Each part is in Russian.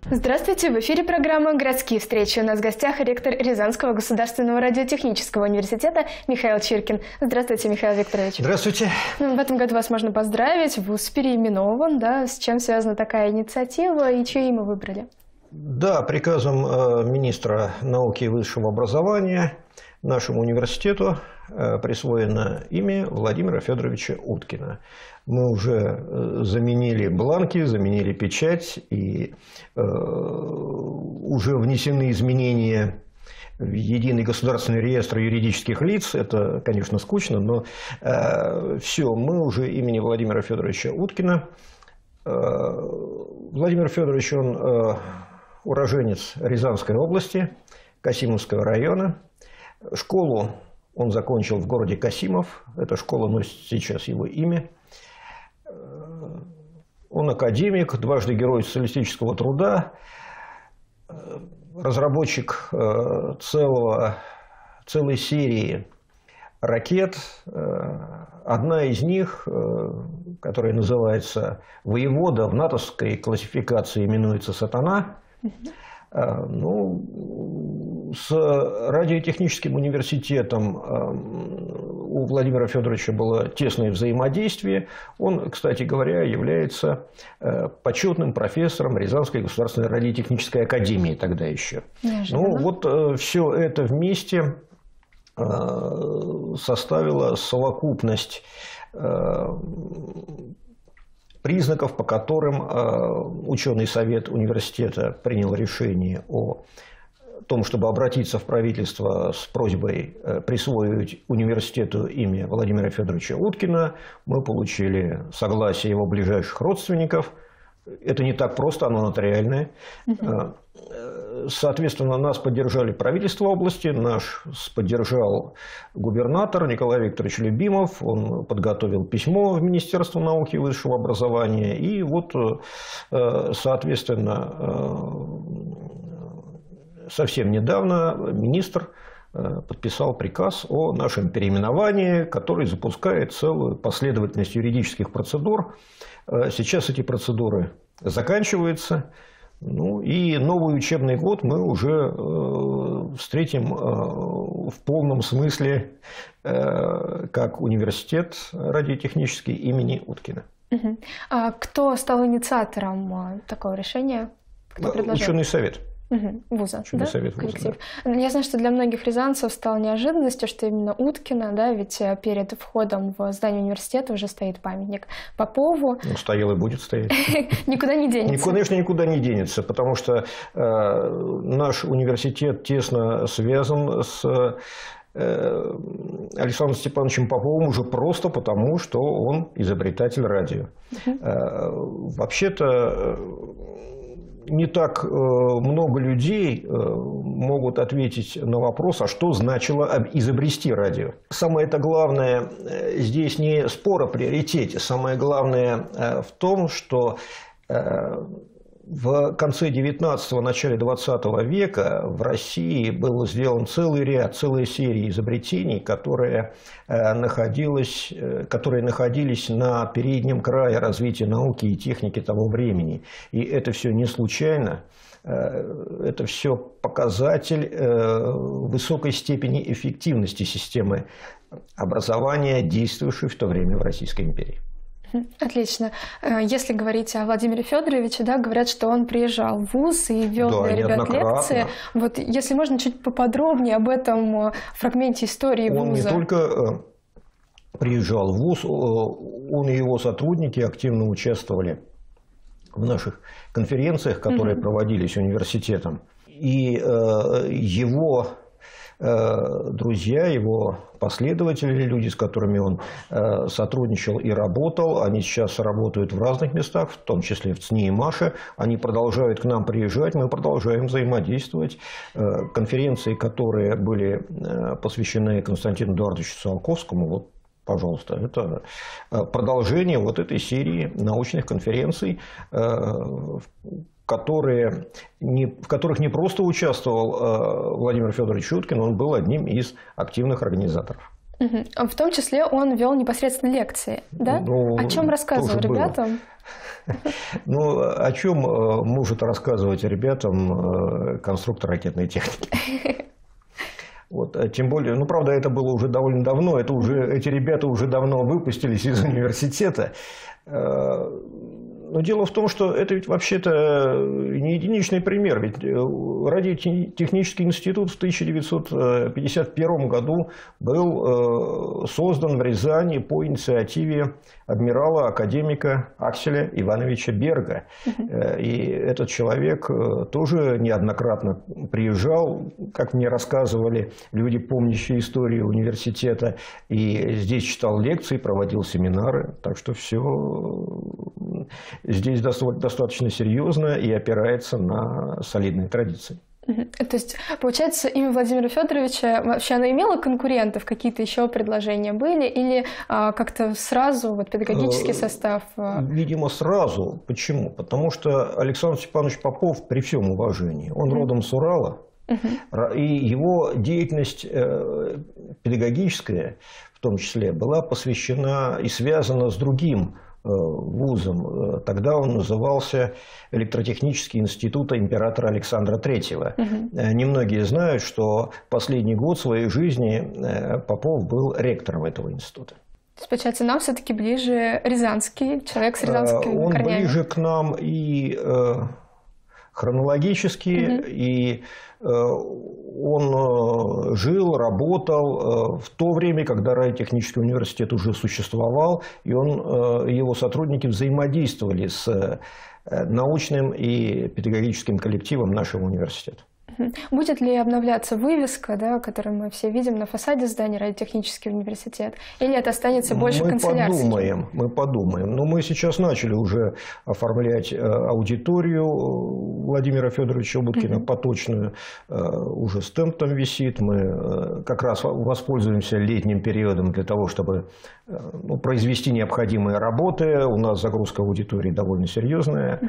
Здравствуйте, в эфире программа «Городские встречи». У нас в гостях ректор Рязанского государственного радиотехнического университета Михаил Чиркин. Здравствуйте, Михаил Викторович. Здравствуйте. В этом году вас можно поздравить, вуз переименован, да? С чем связана такая инициатива и чье имя выбрали? Да, приказом министра науки и высшего образования нашему университету присвоено имя Владимира Федоровича Уткина. Мы уже заменили бланки, заменили печать, и уже внесены изменения в единый государственный реестр юридических лиц. Это, конечно, скучно, но все, мы уже имени Владимира Федоровича Уткина. Владимир Федорович, он уроженец Рязанской области, Касимовского района. Школу он закончил в городе Касимов. Эта школа носит сейчас его имя. Он академик, дважды Герой социалистического труда, разработчик целой серии ракет. Одна из них, которая называется «Воевода», в натовской классификации именуется «Сатана». Ну, с радиотехническим университетом у Владимира Федоровича было тесное взаимодействие. Он, кстати говоря, является почетным профессором Рязанской государственной радиотехнической академии тогда еще. Ну, вот все это вместе составило совокупность признаков, по которым ученый совет университета принял решение о том, чтобы обратиться в правительство с просьбой присвоить университету имя Владимира Федоровича Уткина. Мы получили согласие его ближайших родственников. Это не так просто, оно нотариальное. Соответственно, нас поддержали правительство области, нас поддержал губернатор Николай Викторович Любимов, он подготовил письмо в Министерство науки и высшего образования, и вот, соответственно, совсем недавно министр подписал приказ о нашем переименовании, который запускает целую последовательность юридических процедур. Сейчас эти процедуры заканчиваются. Ну, и новый учебный год мы уже встретим в полном смысле как университет радиотехнический имени Уткина. А кто стал инициатором такого решения? Кто предложил? Ученый совет. Вуза, Ученый совет вуза, да. Я знаю, что для многих рязанцев стало неожиданностью, что именно Уткина, да, ведь перед входом в здание университета уже стоит памятник Попову. Ну, стоял и будет стоять. Никуда не денется. Конечно, никуда не денется, потому что наш университет тесно связан с Александром Степановичем Поповым уже просто потому, что он изобретатель радио. Вообще-то не так много людей могут ответить на вопрос, а что значило изобрести радио. Самое-то главное здесь не спор о приоритете. Самое главное в том, что в конце 19-го, начале 20 века в России был сделан целый ряд, целая серия изобретений, которые находились на переднем крае развития науки и техники того времени. И это все не случайно. Это все показатель высокой степени эффективности системы образования, действующей в то время в Российской империи. Отлично. Если говорить о Владимире Федоровиче, да, говорят, что он приезжал в вуз и вел для ребят лекции. Вот, если можно, чуть поподробнее об этом фрагменте истории вуза. Он не только приезжал в вуз, он и его сотрудники активно участвовали в наших конференциях, которые проводились университетом. И его друзья, его последователи, люди, с которыми он сотрудничал и работал, они сейчас работают в разных местах, в том числе в ЦНИ и МАШе, они продолжают к нам приезжать, мы продолжаем взаимодействовать. Конференции, которые были посвящены Константину Эдуардовичу Циолковскому, вот, пожалуйста, это продолжение вот этой серии научных конференций, в которых не просто участвовал Владимир Федорович Уткин, он был одним из активных организаторов. В том числе он вел непосредственно лекции, да? Ну, о чем рассказывал ребятам? Ну, о чем может рассказывать ребятам конструктор ракетной техники? Вот, тем более, ну, правда, это было уже довольно давно, эти ребята уже давно выпустились из университета. Но дело в том, что это ведь вообще-то не единичный пример. Ведь радиотехнический институт в 1951 году был создан в Рязани по инициативе адмирала академика Акселя Ивановича Берга. И этот человек тоже неоднократно приезжал, как мне рассказывали люди, помнящие историю университета, и здесь читал лекции, проводил семинары. Так что все здесь достаточно серьезно и опирается на солидные традиции. То есть, получается, имя Владимира Федоровича, вообще оно имело конкурентов? Какие-то еще предложения были? Или как-то сразу вот, педагогический состав? Видимо, сразу. Почему? Потому что Александр Степанович Попов, при всем уважении, он родом с Урала, и его деятельность педагогическая, в том числе, была посвящена и связана с другим вузом. Тогда он назывался Электротехнический институт императора Александра III. Немногие знают, что последний год своей жизни Попов был ректором этого института. То есть, получается, нам все-таки ближе рязанский, человек с рязанскими корнями. Он ближе к нам и хронологически, и он жил, работал в то время, когда радиотехнический университет уже существовал, и его сотрудники взаимодействовали с научным и педагогическим коллективом нашего университета. Будет ли обновляться вывеска, да, которую мы все видим на фасаде здания радиотехнический университет, или это останется больше канцелярским? Мы подумаем. Но мы сейчас начали уже оформлять аудиторию Владимира Федоровича Лубуткина, поточную. Уже стенд там висит. Мы как раз воспользуемся летним периодом для того, чтобы произвести необходимые работы. У нас загрузка аудитории довольно серьезная.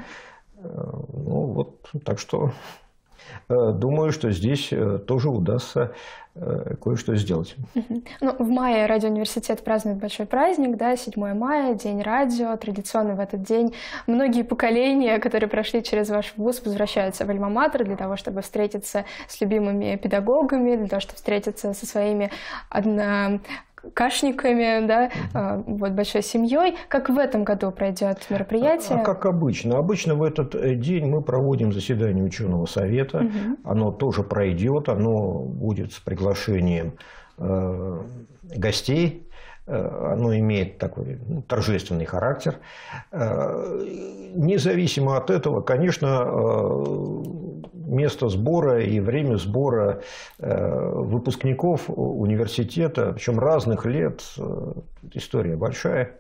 Так что... Думаю, что здесь тоже удастся кое-что сделать. Ну, в мае Радиоуниверситет празднует большой праздник, да, 7 мая, День радио. Традиционно в этот день многие поколения, которые прошли через ваш вуз, возвращаются в Альма-Матер для того, чтобы встретиться с любимыми педагогами, для того, чтобы встретиться со своими однокашниками, да, вот, большой семьей. Как в этом году пройдет мероприятие? Как обычно. Обычно в этот день мы проводим заседание ученого совета. Оно тоже пройдет, оно будет с приглашением гостей. Оно имеет такой торжественный характер. Независимо от этого, конечно, место сбора и время сбора выпускников университета, причем разных лет, история большая,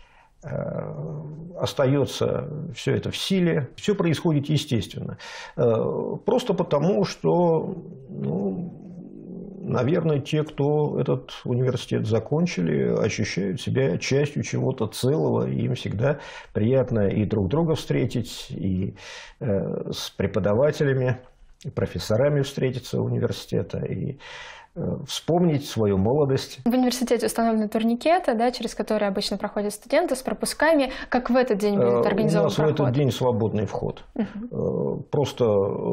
остается все это в силе. Все происходит естественно. Просто потому, что... Наверное, те, кто этот университет закончили, ощущают себя частью чего-то целого, и им всегда приятно и друг друга встретить, и с преподавателями, и профессорами встретиться университета, и вспомнить свою молодость. В университете установлены турникеты, да, через которые обычно проходят студенты с пропусками. Как в этот день будет организован проход? У нас в этот день свободный вход. Просто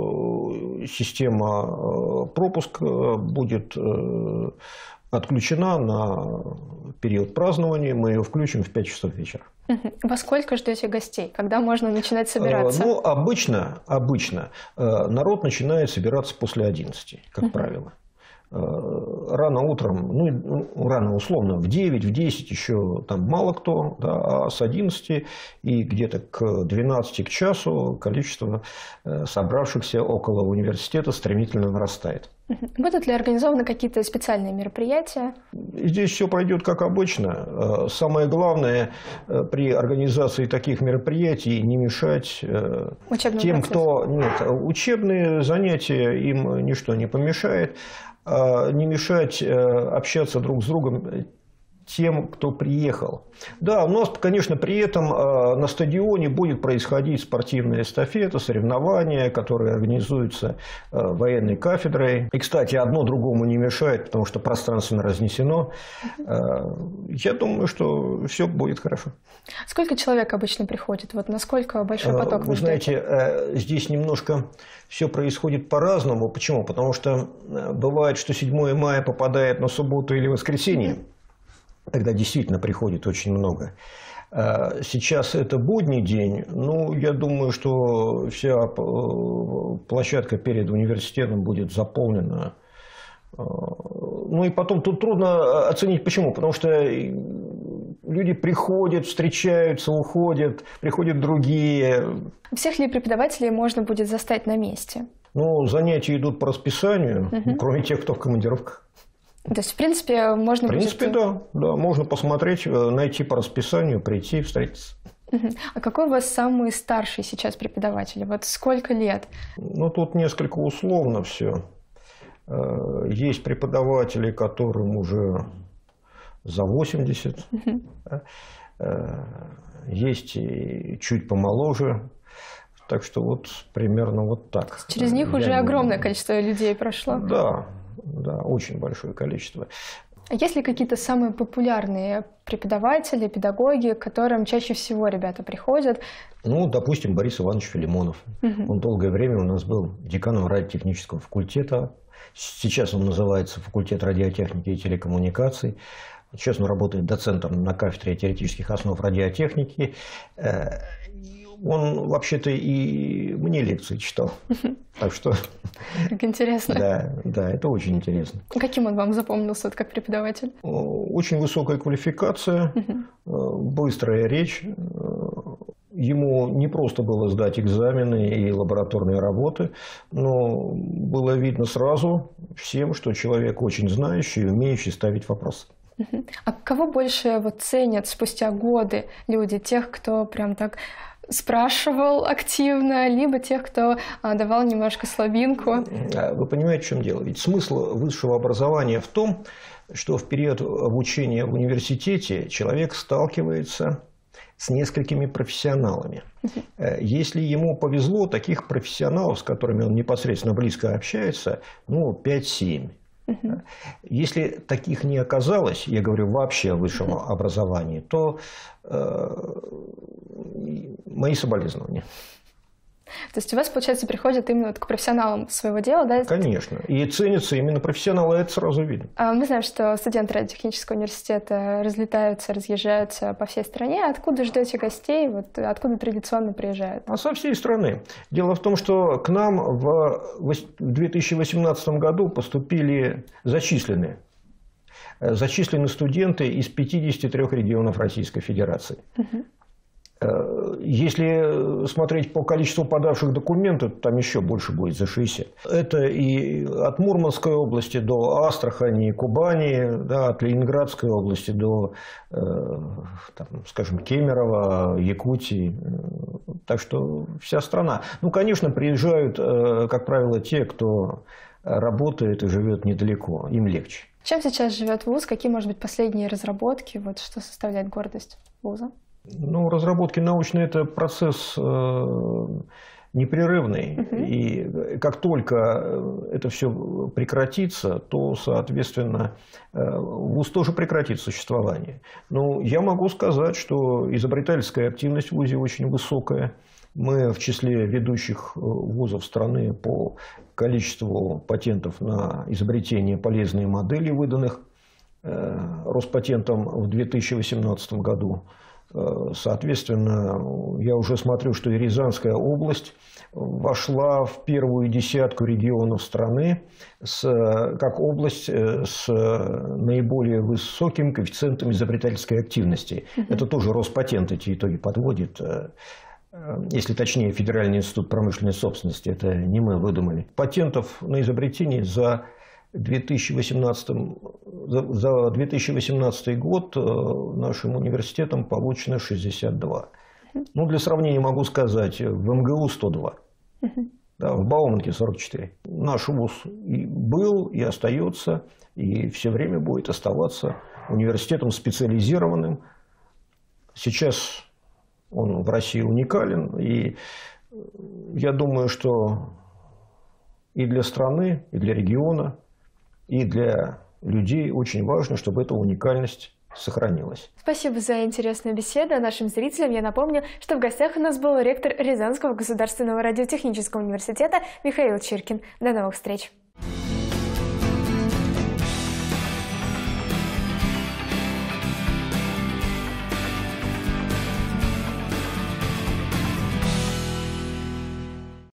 система пропуска будет отключена на период празднования. Мы ее включим в 5 часов вечера. Во сколько ждете гостей? Когда можно начинать собираться? Обычно народ начинает собираться после 11, как правило. Рано утром, рано условно, в 9, в 10 еще там мало кто, да, а с 11 и где-то к 12, к часу количество собравшихся около университета стремительно нарастает. Будут ли организованы какие-то специальные мероприятия? Здесь все пройдет как обычно. Самое главное при организации таких мероприятий не мешать тем, кто... Нет, учебные занятия им ничто не помешает. Не мешать общаться друг с другом тем, кто приехал. Да, у нас, конечно, при этом на стадионе будет происходить спортивная эстафета, соревнования, которые организуются военной кафедрой. И, кстати, одно другому не мешает, потому что пространственно разнесено. Я думаю, что все будет хорошо. Сколько человек обычно приходит? Вот насколько большой поток вы ждете? Вы знаете, здесь немножко все происходит по-разному. Почему? Потому что бывает, что 7 мая попадает на субботу или воскресенье. Тогда действительно приходит очень много. Сейчас это будний день. Ну, я думаю, что вся площадка перед университетом будет заполнена. Ну и потом тут трудно оценить почему. Потому что люди приходят, встречаются, уходят, приходят другие. Всех ли преподавателей можно будет застать на месте? Ну, занятия идут по расписанию, кроме тех, кто в командировках. То есть, в принципе, можно будет... В принципе, да. Можно посмотреть, найти по расписанию, прийти, встретиться. А какой у вас самый старший сейчас преподаватель? Вот сколько лет? Ну, тут несколько условно все. Есть преподаватели, которым уже за 80. Есть и чуть помоложе. Так что вот примерно вот так. Через них уже огромное количество людей прошло. Да, очень большое количество. А есть ли какие-то самые популярные преподаватели, педагоги, к которым чаще всего ребята приходят? Ну, допустим, Борис Иванович Филимонов. Он долгое время у нас был деканом радиотехнического факультета. Сейчас он называется факультет радиотехники и телекоммуникаций. Сейчас он работает доцентом на кафедре теоретических основ радиотехники. Он вообще-то и мне лекции читал. Так что... Как интересно. Да, это очень интересно. Каким он вам запомнился как преподаватель? Очень высокая квалификация, быстрая речь. Ему не просто было сдать экзамены и лабораторные работы, но было видно сразу всем, что человек очень знающий и умеющий ставить вопросы. А кого больше вот ценят спустя годы люди? Тех, кто прям так спрашивал активно, либо тех, кто давал немножко слабинку? Вы понимаете, в чем дело? Ведь смысл высшего образования в том, что в период обучения в университете человек сталкивается с несколькими профессионалами. Если ему повезло, таких профессионалов, с которыми он непосредственно близко общается, 5-7. Если таких не оказалось, я говорю вообще о высшем образовании, то мои соболезнования. То есть у вас, получается, приходят именно к профессионалам своего дела, да? Конечно. И ценятся именно профессионалы, это сразу видно. Мы знаем, что студенты радиотехнического университета разлетаются, разъезжаются по всей стране. Откуда ждете гостей? Вот откуда традиционно приезжают? А со всей страны. Дело в том, что к нам в 2018 году зачислены студенты из 53 регионов Российской Федерации. Если смотреть по количеству подавших документов, там еще больше будет, за 60. Это и от Мурманской области до Астрахани, Кубани, да, от Ленинградской области до, скажем, Кемерово, Якутии. Так что вся страна. Ну, конечно, приезжают, как правило, те, кто работает и живет недалеко. Им легче. Чем сейчас живет вуз? Какие, может быть, последние разработки? Вот что составляет гордость вуза? Ну, разработки научные – это процесс непрерывный. И как только это все прекратится, то, соответственно, вуз тоже прекратит существование. Но я могу сказать, что изобретательская активность в вузе очень высокая. Мы в числе ведущих вузов страны по количеству патентов на изобретение полезной модели, выданных Роспатентом в 2018 году. Соответственно, я уже смотрю, что и Рязанская область вошла в первую десятку регионов страны как область с наиболее высоким коэффициентом изобретательской активности. Это тоже Роспатент эти итоги подводит. Если точнее, Федеральный институт промышленной собственности. Это не мы выдумали. Патентов на изобретение за 2018 год нашим университетом получено 62. Ну, для сравнения могу сказать, в МГУ 102, да, в Бауманке 44. Наш вуз и был, и остается, и все время будет оставаться университетом специализированным. Сейчас он в России уникален, и я думаю, что и для страны, и для региона, и для людей очень важно, чтобы эта уникальность сохранилась. Спасибо за интересную беседу. Нашим зрителям я напомню, что в гостях у нас был ректор Рязанского государственного радиотехнического университета Михаил Чиркин. До новых встреч!